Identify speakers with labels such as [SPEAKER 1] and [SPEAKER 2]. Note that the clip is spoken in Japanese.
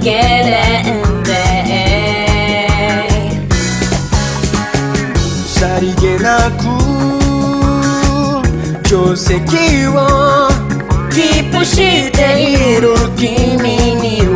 [SPEAKER 1] ゲレンデ
[SPEAKER 2] さりげなく定石をキープしている君には